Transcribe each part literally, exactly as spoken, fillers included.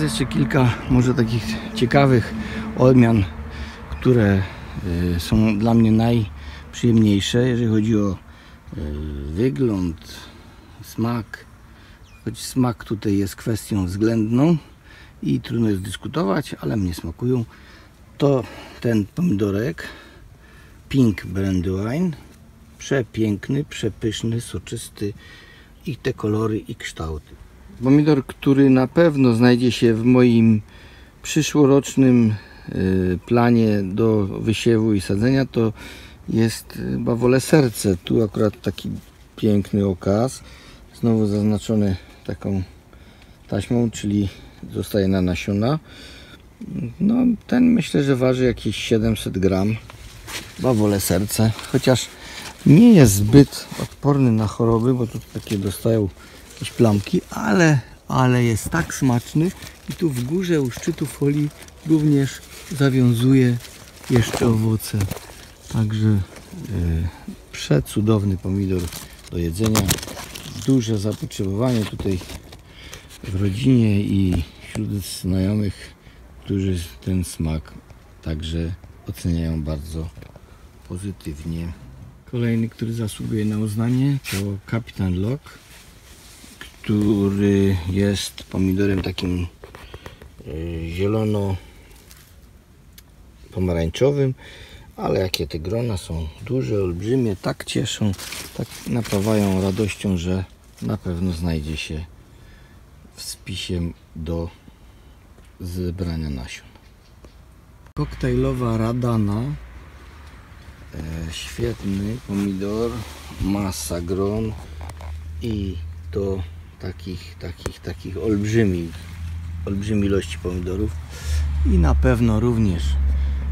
Jeszcze kilka może takich ciekawych odmian, które y, są dla mnie najprzyjemniejsze, jeżeli chodzi o y, wygląd, smak. Choć smak tutaj jest kwestią względną i trudno jest dyskutować, ale mnie smakują. To ten pomidorek Pink Brandywine, przepiękny, przepyszny, soczysty i te kolory i kształty. Pomidor, który na pewno znajdzie się w moim przyszłorocznym planie do wysiewu i sadzenia, to jest bawole serce. Tu akurat taki piękny okaz, znowu zaznaczony taką taśmą, czyli zostaje na nasiona. No, ten myślę, że waży jakieś siedemset gram. Bawole serce, chociaż nie jest zbyt odporny na choroby, bo tu takie dostają jakieś plamki, ale, ale jest tak smaczny i tu w górze u szczytu folii również zawiązuje jeszcze owoce. Także yy, przecudowny pomidor do jedzenia. Duże zapotrzebowanie tutaj w rodzinie i wśród znajomych, którzy ten smak także oceniają bardzo pozytywnie. Kolejny, który zasługuje na uznanie, to Kapitan Lock, który jest pomidorem takim zielono pomarańczowym, ale jakie te grona są duże, olbrzymie, tak cieszą, tak napawają radością, że na pewno znajdzie się w spisie do zebrania nasion. Koktajlowa Radana, e, świetny pomidor, masa gron i do takich, takich, takich olbrzymich, olbrzymiej ilości pomidorów i na pewno również e,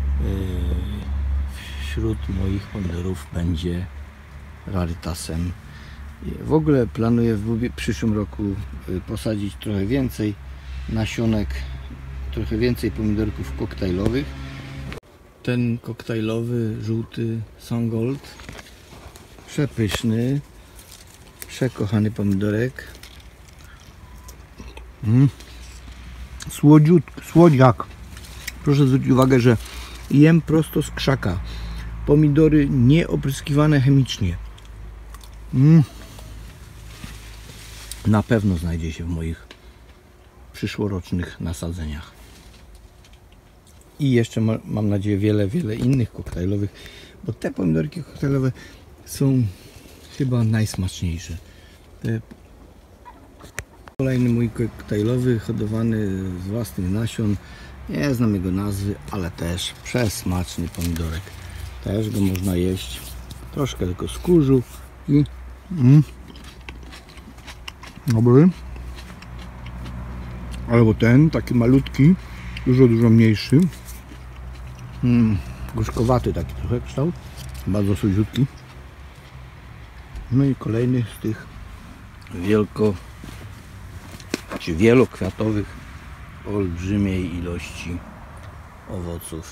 wśród moich pomidorów będzie rarytasem. W ogóle planuję w przyszłym roku posadzić trochę więcej nasionek, trochę więcej pomidorków koktajlowych. Ten koktajlowy, żółty Songold, przepyszny, przekochany pomidorek. Mm. Słodziut, słodziak. Proszę zwrócić uwagę, że jem prosto z krzaka. Pomidory nieopryskiwane chemicznie. Mm. Na pewno znajdzie się w moich przyszłorocznych nasadzeniach. I jeszcze ma, mam nadzieję wiele, wiele innych koktajlowych, bo te pomidorki koktajlowe są chyba najsmaczniejsze. Te... Kolejny mój koktajlowy, hodowany z własnych nasion. Nie znam jego nazwy, ale też przesmaczny pomidorek. Też go można jeść. Troszkę tylko z kurzu i mm. Dobry. Albo ten, taki malutki, dużo, dużo mniejszy. Mm, gorzkowaty taki trochę kształt, bardzo słodziutki. No i kolejny z tych wielko, czy wielokwiatowych, olbrzymiej ilości owoców.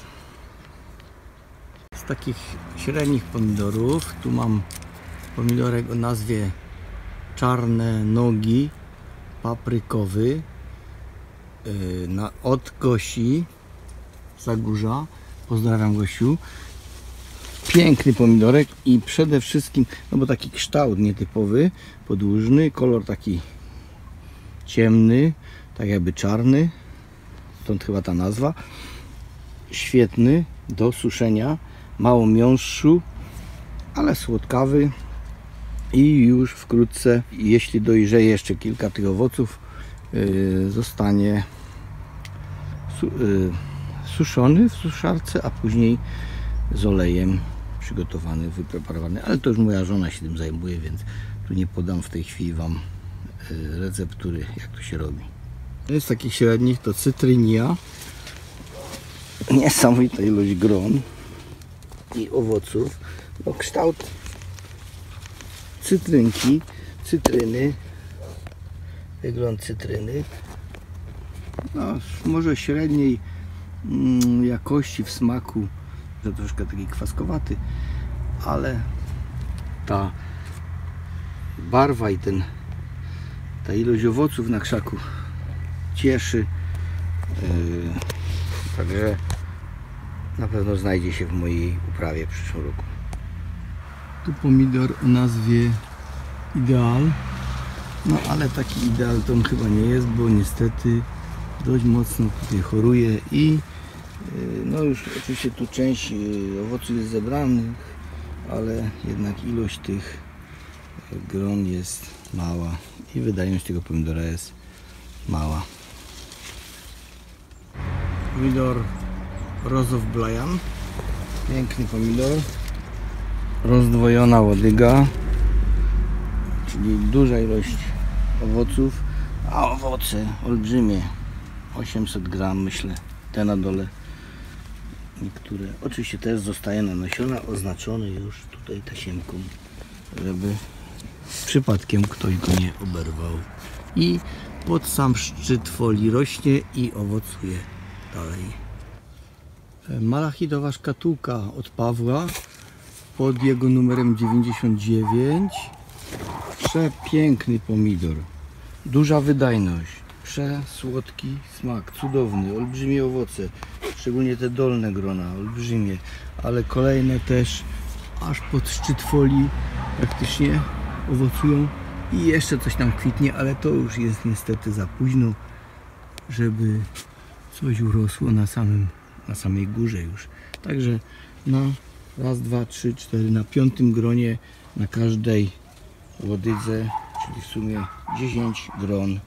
Z takich średnich pomidorów, tu mam pomidorek o nazwie Czarne Nogi, paprykowy, na, od Gosi Zagórza. Pozdrawiam, Gosiu. Piękny pomidorek i przede wszystkim, no bo taki kształt nietypowy, podłużny, kolor taki ciemny, tak jakby czarny, stąd chyba ta nazwa. Świetny do suszenia, mało miąższu, ale słodkawy i już wkrótce, jeśli dojrzeje jeszcze kilka tych owoców, yy, zostanie su yy, suszony w suszarce, a później z olejem przygotowany, wypreparowany, ale to już moja żona się tym zajmuje, więc tu nie podam w tej chwili Wam yy, receptury, jak to się robi. Z takich średnich to cytrynia, niesamowita ilość gron i owoców, no kształt cytrynki, cytryny, wygląd cytryny, no, może średniej mm, jakości w smaku, że troszkę taki kwaskowaty, ale ta barwa i ten, ta ilość owoców na krzaku cieszy Yy, także na pewno znajdzie się w mojej uprawie w przyszłym roku. Tu pomidor o nazwie Ideal. No ale taki ideal to on chyba nie jest, bo niestety dość mocno tutaj choruje i yy, no już oczywiście tu część yy, owoców jest zebranych, ale jednak ilość tych gron jest mała i wydajność tego pomidora jest mała. Pomidor Rozow Blajan, piękny pomidor, rozdwojona łodyga, czyli duża ilość owoców, a owoce olbrzymie, osiemset gram myślę, te na dole, niektóre, oczywiście też zostaje na nasiona oznaczone już tutaj tasiemką, żeby przypadkiem ktoś go nie oberwał. I pod sam szczyt folii rośnie i owocuje dalej. Malachitowa szkatułka od Pawła pod jego numerem dziewięćdziesiąt dziewięć. Przepiękny pomidor, duża wydajność, przesłodki smak, cudowny, olbrzymie owoce, szczególnie te dolne grona, olbrzymie, ale kolejne też aż pod szczyt folii praktycznie owocują i jeszcze coś tam kwitnie, ale to już jest niestety za późno, żeby coś urosło na samym, na samej górze już. Także na raz, dwa, trzy, cztery, na piątym gronie na każdej łodydze, czyli w sumie dziesięć gron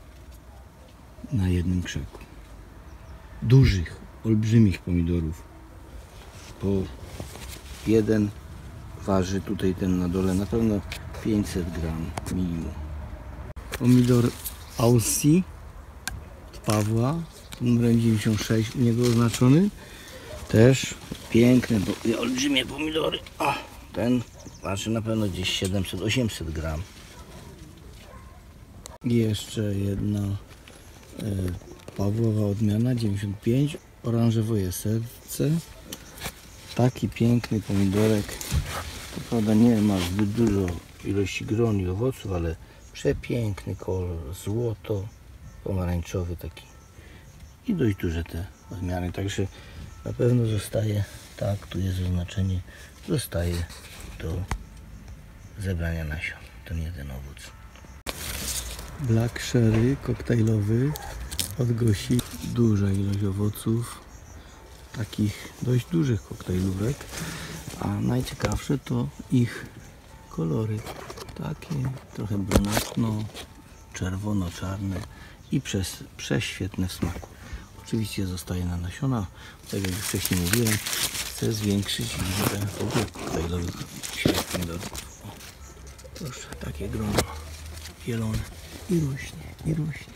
na jednym krzaku. Dużych, olbrzymich pomidorów. Po jeden waży tutaj ten na dole na pewno pięćset gram minimum. Pomidor Aussie od Pawła, numerem dziewięćdziesiąt sześć u niego oznaczony. Też piękne, bo olbrzymie pomidory. O, ten waży na pewno gdzieś siedemset osiemset gram. I jeszcze jedna e, Pawłowa odmiana dziewięćdziesiąt pięć, oranżewoje serce. Taki piękny pomidorek. To prawda nie ma zbyt dużo ilości gron i owoców, ale przepiękny kolor, złoto pomarańczowy taki i dość duże te odmiany, także na pewno zostaje, tak, tu jest oznaczenie, zostaje do zebrania nasion ten jeden owoc. Black Sherry koktajlowy od Gosi, duża ilość owoców, takich dość dużych koktajlówek, a najciekawsze to ich kolory, takie trochę brunatno, czerwono-czarne i przez, prześwietne w smaku. Oczywiście zostaje na nasiona, tak jak już wcześniej mówiłem, chcę zwiększyć liczbę w ogóle koktajlowych pomidorów. Proszę, takie grono zielone i rośnie, i rośnie.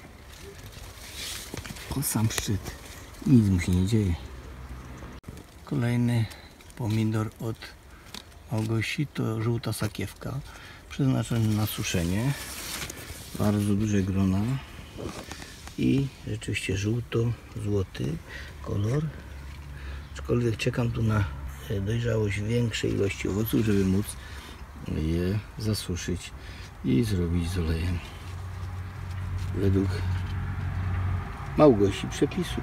O sam szczyt, nic mu się nie dzieje. Kolejny pomidor od Małgosi to żółta sakiewka, przeznaczony na suszenie. Bardzo duże grona i rzeczywiście żółto-złoty kolor. Aczkolwiek czekam tu na dojrzałość większej ilości owoców, żeby móc je zasuszyć i zrobić z olejem według Małgosi przepisu.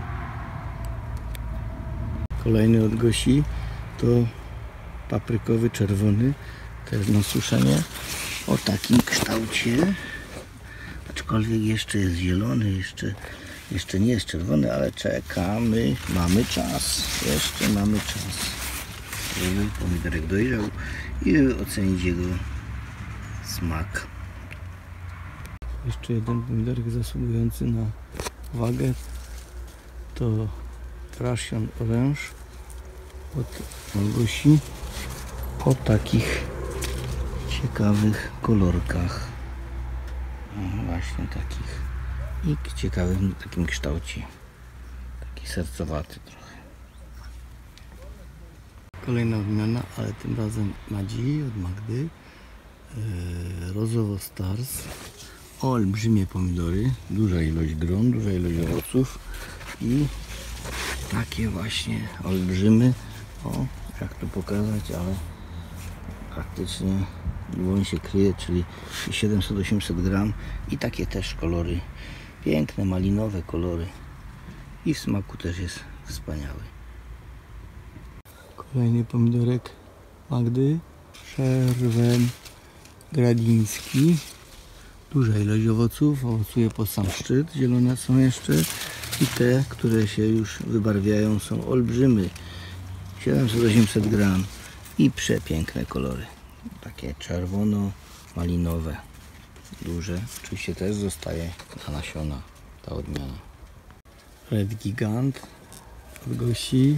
Kolejny od Gosi to paprykowy czerwony, też na suszenie o takim kształcie, aczkolwiek jeszcze jest zielony, jeszcze, jeszcze nie jest czerwony, ale czekamy, mamy czas, jeszcze mamy czas, żeby pomidorek dojrzał i ocenić jego smak. Jeszcze jeden pomidorek zasługujący na uwagę to Russian Orange od Małgosi o takich ciekawych kolorkach, no właśnie takich i ciekawym takim kształcie, taki sercowaty trochę. Kolejna odmiana, ale tym razem Madzi od Magdy, e, Rozowo Stars, olbrzymie pomidory, duża ilość gron, duża ilość owoców i takie właśnie olbrzymy, o jak tu pokazać, ale praktycznie dłoń się kryje, czyli siedemset osiemset gram i takie też kolory, piękne malinowe kolory, i w smaku też jest wspaniały. Kolejny pomidorek Magdy, Szerwen Gradiński. Duża ilość owoców, owocuje pod sam szczyt, zielone są jeszcze i te, które się już wybarwiają, są olbrzymy, siedemset osiemset gram i przepiękne kolory, takie czerwono-malinowe, duże. Oczywiście też zostaje na nasiona ta odmiana. Red Gigant od Gosi.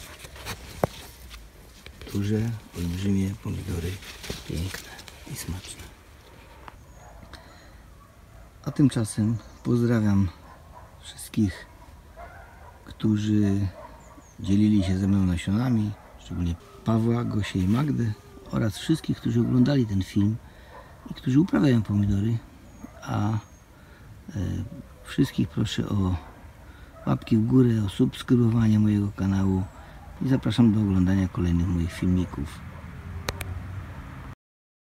Duże, olbrzymie pomidory, piękne i smaczne. A tymczasem pozdrawiam wszystkich, którzy dzielili się ze mną nasionami, szczególnie Pawła, Gosię i Magdę oraz wszystkich, którzy oglądali ten film i którzy uprawiają pomidory, a e, wszystkich proszę o łapki w górę, o subskrybowanie mojego kanału i zapraszam do oglądania kolejnych moich filmików.